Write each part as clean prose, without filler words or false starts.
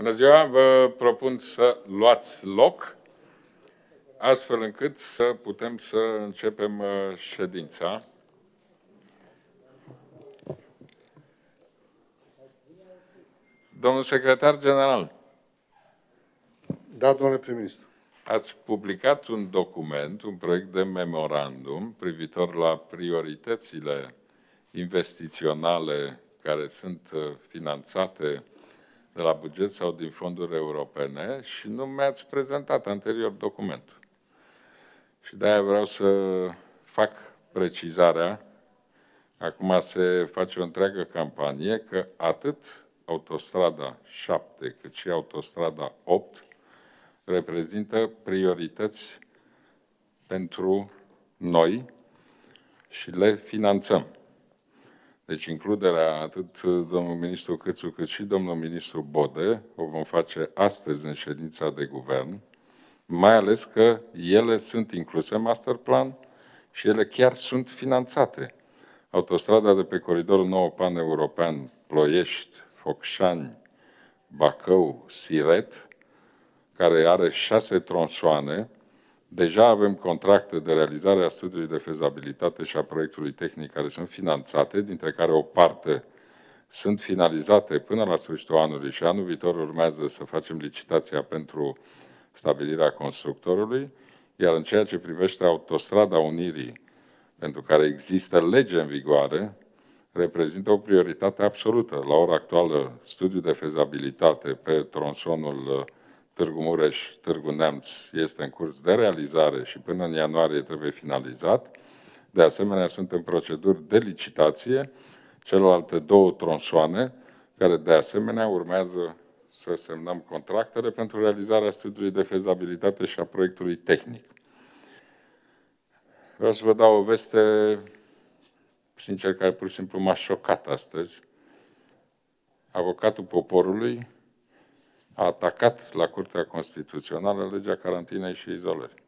Bună ziua! Vă propun să luați loc, astfel încât să putem să începem ședința. Domnul secretar general. Da, domnule prim-ministru. Ați publicat un document, un proiect de memorandum privitor la prioritățile investiționale care sunt finanțate de la buget sau din fonduri europene și nu mi-ați prezentat anterior documentul. Și de-aia vreau să fac precizarea. Acum se face o întreagă campanie că atât autostrada 7 cât și autostrada 8 reprezintă priorități pentru noi și le finanțăm. Deci includerea atât domnul ministru Câțu cât și domnul ministru Bode o vom face astăzi în ședința de guvern, mai ales că ele sunt incluse în master plan și ele chiar sunt finanțate. Autostrada de pe coridorul nou pan-european Ploiești, Focșani, Bacău, Siret, care are 6 tronsoane, deja avem contracte de realizare a studiului de fezabilitate și a proiectului tehnic care sunt finanțate, dintre care o parte sunt finalizate până la sfârșitul anului și anul viitor urmează să facem licitația pentru stabilirea constructorului, iar în ceea ce privește autostrada Unirii, pentru care există lege în vigoare, reprezintă o prioritate absolută. La ora actuală, studiul de fezabilitate pe tronsonul Târgu Mureș, Târgu Neamț este în curs de realizare și până în ianuarie trebuie finalizat. De asemenea, sunt în proceduri de licitație celelalte 2 tronsoane, care de asemenea urmează să semnăm contractele pentru realizarea studiului de fezabilitate și a proiectului tehnic. Vreau să vă dau o veste, sincer, care pur și simplu m-a șocat astăzi. Avocatul poporului a atacat la Curtea Constituțională legea carantinei și izolării.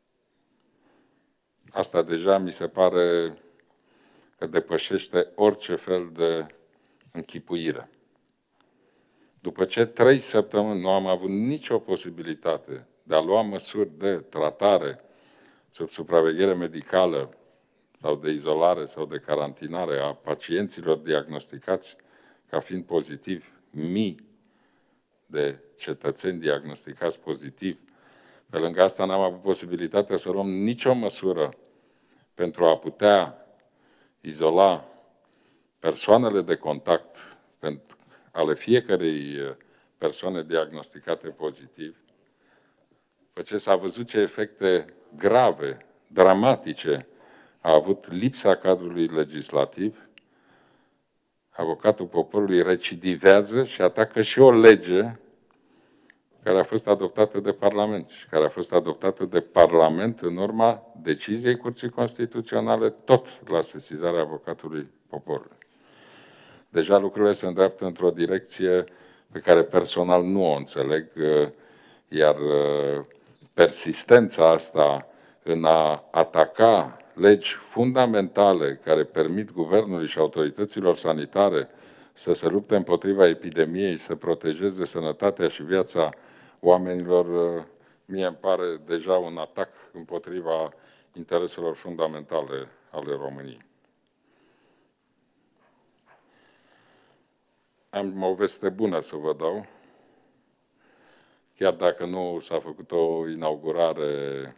Asta deja mi se pare că depășește orice fel de închipuire. După ce 3 săptămâni nu am avut nicio posibilitate de a lua măsuri de tratare sub supraveghere medicală sau de izolare sau de carantinare a pacienților diagnosticați ca fiind pozitivi, mii de cetățeni diagnosticați pozitiv. Pe lângă asta n-am avut posibilitatea să luăm nicio măsură pentru a putea izola persoanele de contact ale fiecărei persoane diagnosticate pozitiv. După ce s-a văzut ce efecte grave, dramatice a avut lipsa cadrului legislativ, avocatul poporului recidivează și atacă și o lege care a fost adoptată de Parlament și care a fost adoptată de Parlament în urma deciziei Curții Constituționale, tot la sesizarea avocatului poporului. Deja lucrurile se îndreaptă într-o direcție pe care personal nu o înțeleg, iar persistența asta în a ataca legi fundamentale care permit guvernului și autorităților sanitare să se lupte împotriva epidemiei, să protejeze sănătatea și viața oamenilor, mie îmi pare deja un atac împotriva intereselor fundamentale ale României. Am o veste bună să vă dau, chiar dacă nu s-a făcut o inaugurare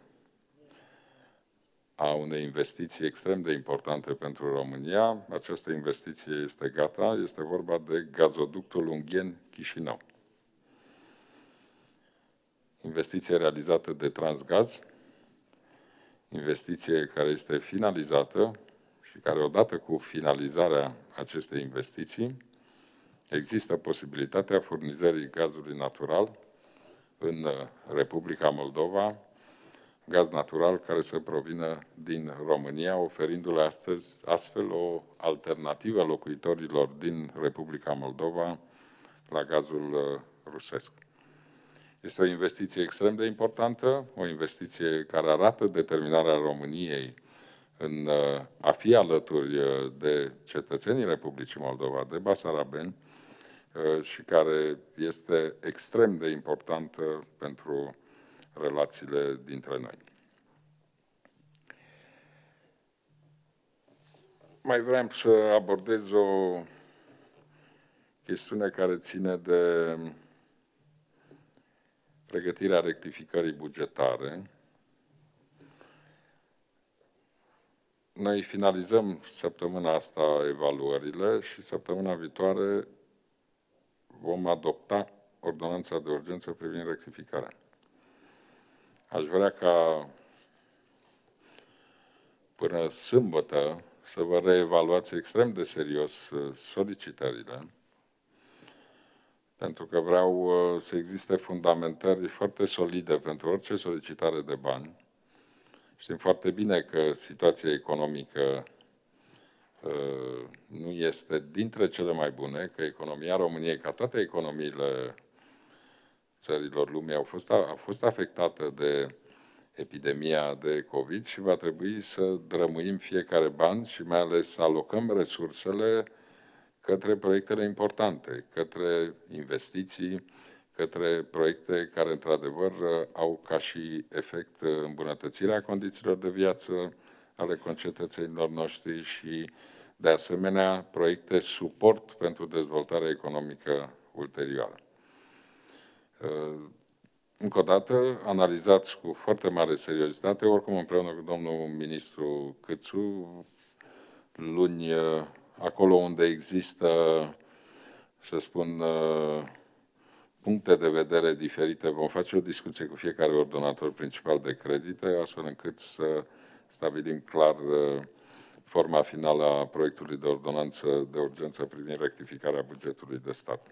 a unei investiții extrem de importante pentru România. Această investiție este gata, este vorba de gazoductul Ungheni-Chișinău. Investiție realizată de Transgaz, investiție care este finalizată și care odată cu finalizarea acestei investiții există posibilitatea furnizării gazului natural în Republica Moldova, gaz natural care să provină din România, oferindu-le astfel o alternativă locuitorilor din Republica Moldova la gazul rusesc. Este o investiție extrem de importantă, o investiție care arată determinarea României în a fi alături de cetățenii Republicii Moldova, de basarabeni, și care este extrem de importantă pentru relațiile dintre noi. Mai vreau să abordez o chestiune care ține de pregătirea rectificării bugetare. Noi finalizăm săptămâna asta evaluările și săptămâna viitoare vom adopta ordonanța de urgență privind rectificarea. Aș vrea ca până sâmbătă să vă reevaluați extrem de serios solicitările, pentru că vreau să existe fundamentări foarte solide pentru orice solicitare de bani. Știm foarte bine că situația economică nu este dintre cele mai bune, că economia României, ca toate economiile țărilor lumii, a fost afectată de epidemia de COVID și va trebui să drămuim fiecare ban și mai ales să alocăm resursele către proiectele importante, către investiții, către proiecte care, într-adevăr, au ca și efect îmbunătățirea condițiilor de viață ale concetățenilor noștri și, de asemenea, proiecte suport pentru dezvoltarea economică ulterioară. Încă o dată, analizați cu foarte mare seriozitate, oricum împreună cu domnul ministru Câțu, luni, acolo unde există, să spun, puncte de vedere diferite, vom face o discuție cu fiecare ordonator principal de credite, astfel încât să stabilim clar forma finală a proiectului de ordonanță de urgență privind rectificarea bugetului de stat.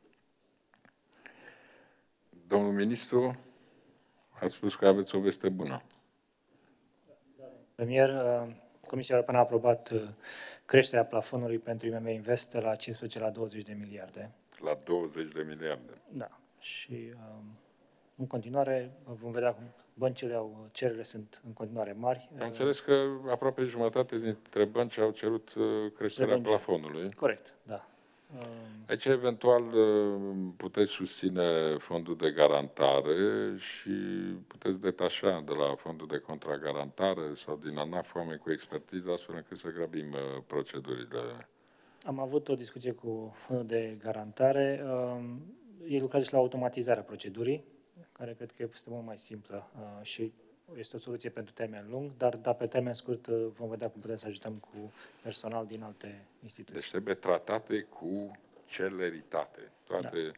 Domnul ministru, a spus că aveți o veste bună. Premier, Comisia Europeană a aprobat creșterea plafonului pentru IMM Invest de la 15 la 20 de miliarde. La 20 de miliarde. Da. Și în continuare vom vedea cum băncile cererile sunt în continuare mari. Am înțeles că aproape jumătate dintre bănci au cerut creșterea plafonului. Corect, da. Aici, eventual, puteți susține fondul de garantare și puteți detașa de la fondul de contragarantare sau din ANAF oameni cu expertiză, astfel încât să grăbim procedurile. Am avut o discuție cu fondul de garantare. Ei lucrează și la automatizarea procedurii, care cred că este mult mai simplă și este o soluție pentru termen lung, dar pe termen scurt vom vedea cum putem să ajutăm cu personal din alte instituții. Deci trebuie tratate cu celeritate. Toate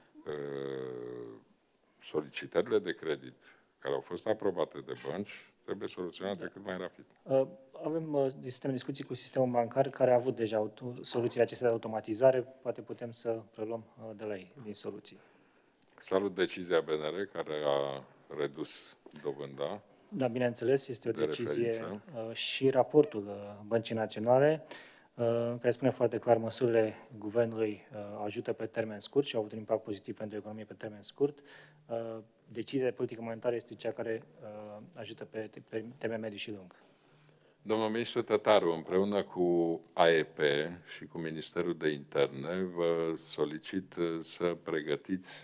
solicitările de credit care au fost aprobate de bănci trebuie soluționate cât mai rapid. Avem sistem de discuții cu sistemul bancar care a avut deja soluțiile acestea de automatizare. Poate putem să preluăm de la ei din soluții. Salut decizia BNR care a redus dobânda. Da, bineînțeles, este o decizie și raportul Băncii Naționale, care spune foarte clar măsurile guvernului ajută pe termen scurt și au avut un impact pozitiv pentru economie pe termen scurt. Decizia de politică monetară este cea care ajută pe termen mediu și lung. Domnul ministru Tătaru, împreună cu AEP și cu Ministerul de Interne, vă solicit să pregătiți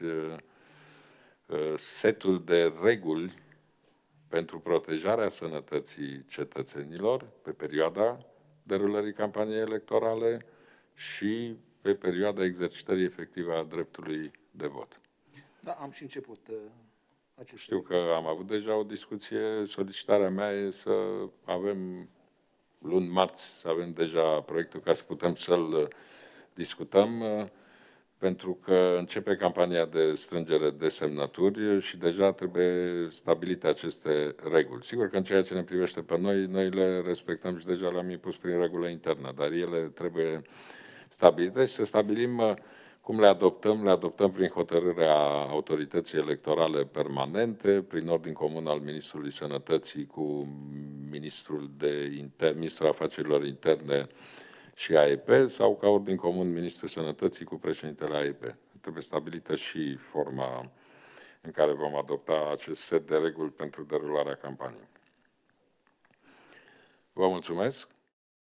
setul de reguli pentru protejarea sănătății cetățenilor pe perioada derulării campaniei electorale și pe perioada exercitării efective a dreptului de vot. Da, am și început acest. Știu că am avut deja o discuție. Solicitarea mea e să avem luni marți, să avem deja proiectul ca să putem să-l discutăm, pentru că începe campania de strângere de semnături și deja trebuie stabilite aceste reguli. Sigur că în ceea ce ne privește pe noi, noi le respectăm și deja le-am impus prin regulă internă, dar ele trebuie stabilite și să stabilim cum le adoptăm prin hotărârea autorității electorale permanente, prin ordin comun al Ministrului Sănătății cu Ministrul Afacerilor Interne și AEP sau ca ordin comun Ministrul Sănătății cu președintele AEP. Trebuie stabilită și forma în care vom adopta acest set de reguli pentru derularea campaniei. Vă mulțumesc.